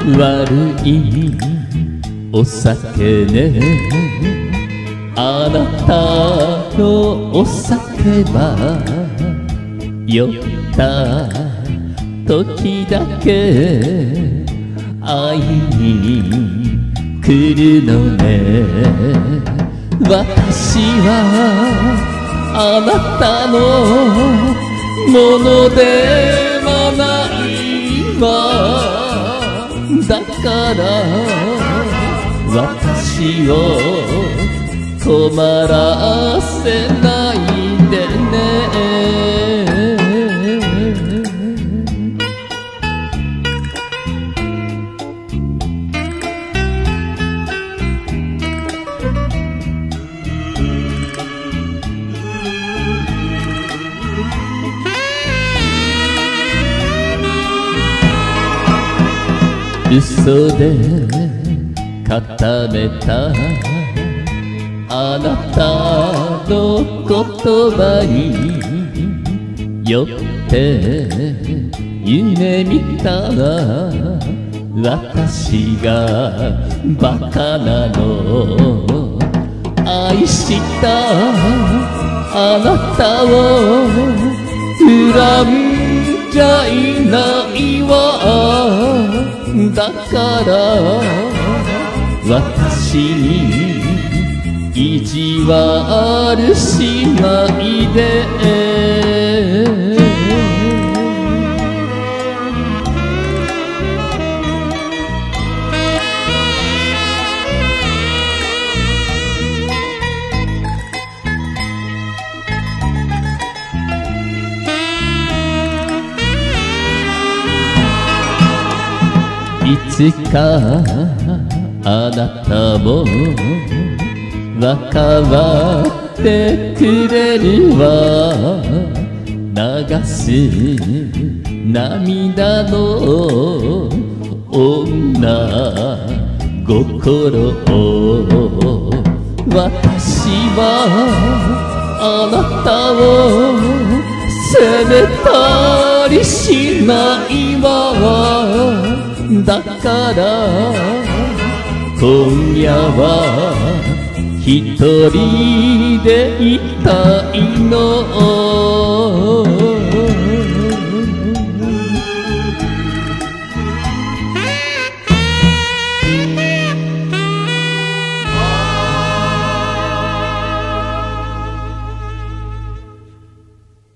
悪いお酒ね、あなたのお酒は酔った時だけ会いに来るのね。私はあなたのものではないわ。だから私を困らせないでね。嘘で固めたあなたの言葉に酔って夢見たら私がバカなの。愛したあなたを恨んじゃいないわ。だから私に意地悪しないで。いつかあなたも分かってくれるわ。流す涙の女心を。私はあなたを責めたりしないわ。だから今夜は一人でいたいの。